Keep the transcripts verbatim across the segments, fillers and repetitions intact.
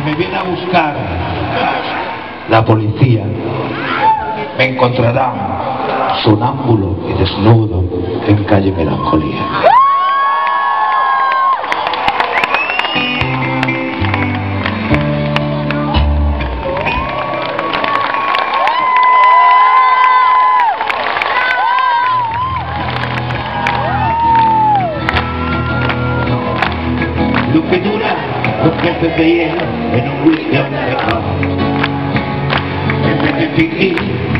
me viene a buscar la policía, me encontrarán sonámbulo y desnudo en calle Melancolía. Lo que dura dos veces de hielo en un whisky a una vez. En vez de fingir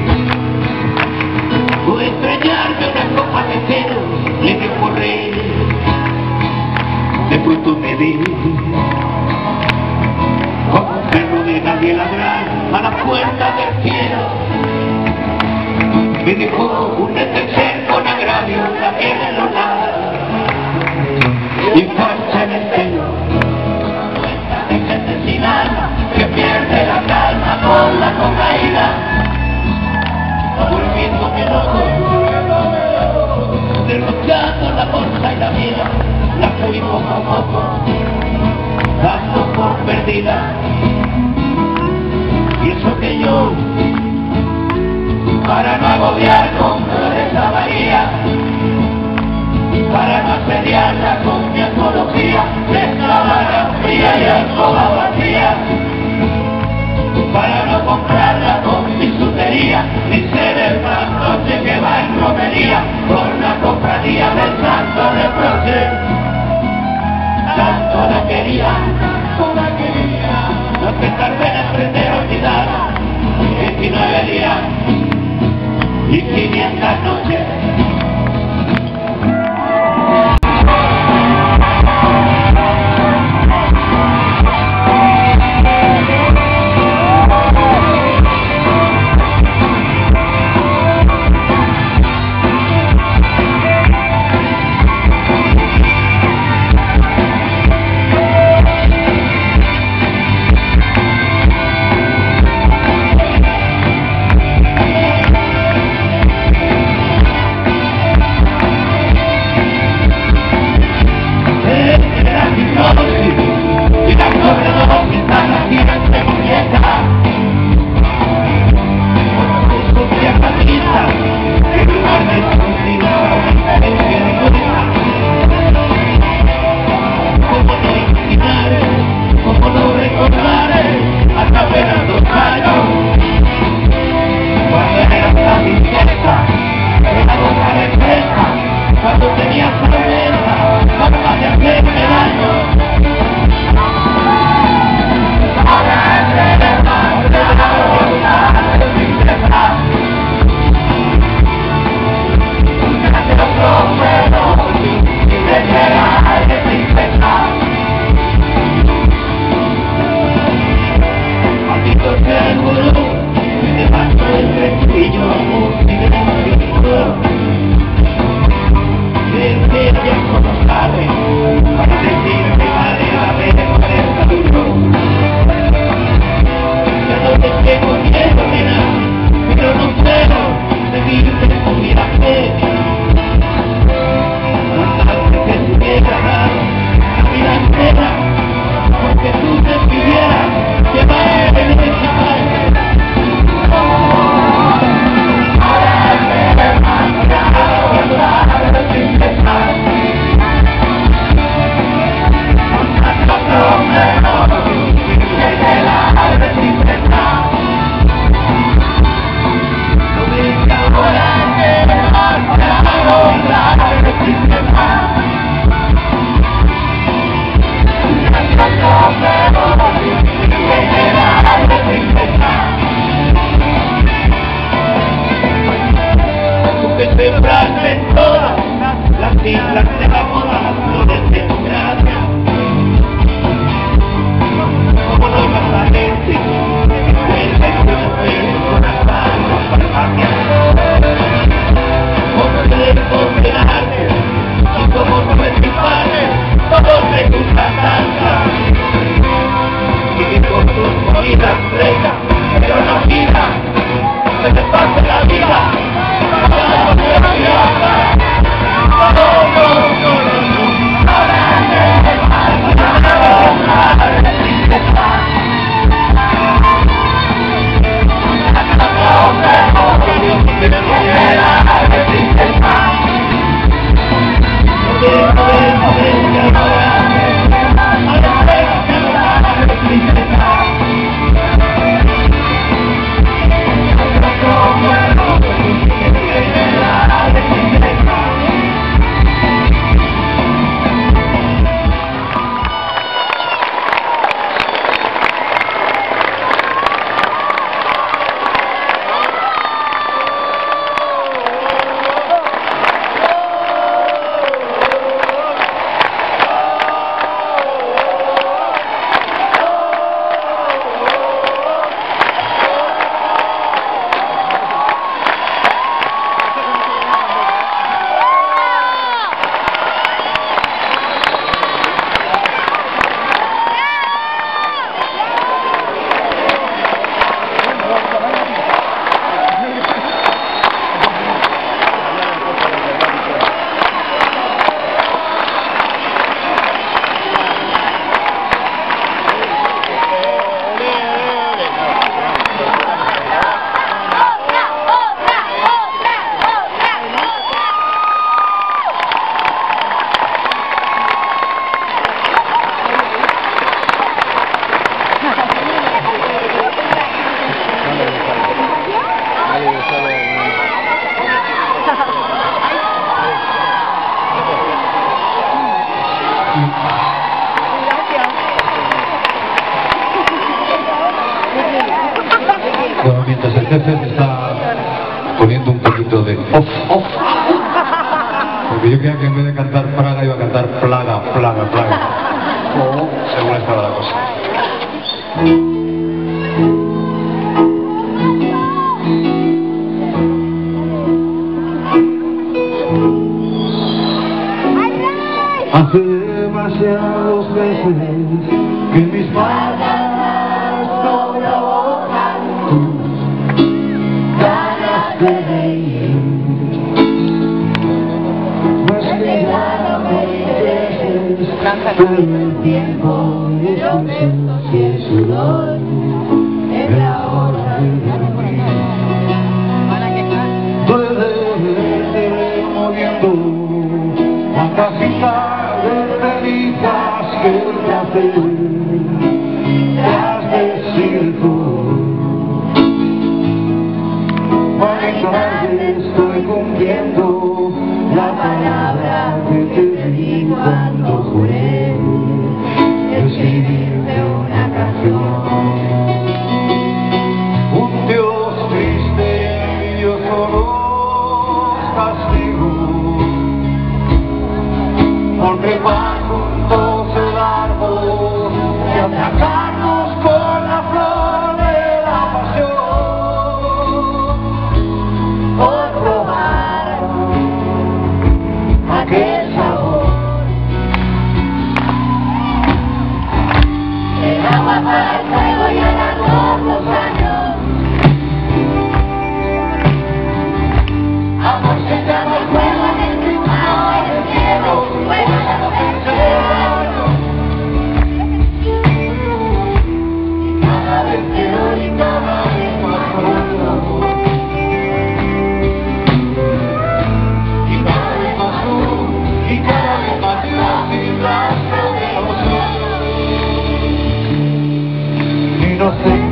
o extrañarme una copa de cero, le dejo reír. De pronto me di como un perro de nadie ladrar a la puerta del cielo. Me dejó un neceser con agravio, la piel en los lados y falsa en el pelo. De gente sin alma que pierde la calma con la cocaína, volviéndome loco, derrochando la bolsa y la vida, la fui poco a poco dando por perdida. Y eso que yo, para no agobiar con flores la bahía, para no asediarla con mi ecología, desclavada fría y alcoba vacía, para no comprarla con mi sutería, ni ser el fantoche que va en romería por la cofradía del santo reproche. Tanto la quería, tanto la quería, no que tardé en aprender a olvidar, diecinueve días y quinientas noches. Pues el jefe me está poniendo un poquito de off, off. Porque yo creía que en vez de cantar Praga iba a cantar plaga, plaga, plaga. O según estaba la cosa. Hace demasiados meses que mis manos no provocan tus ganas de reír. Pues que ya no me intereses, pero el tiempo y los besos y el sudor es la hora de dormir. Duele verte moviendo la casita de cenizas que te hace las de circo. Por tarde estoy cumpliendo la palabra que te di cuando juré escribirte una canción. Un Dios triste y envidioso nos castigó por trepar juntos el árbol y atacarnos con la flor de la pasión, por probar aquel sabor. El agua para el fuego y alargó los años. Amor se llama el fuego en el primado y el cielo. No sé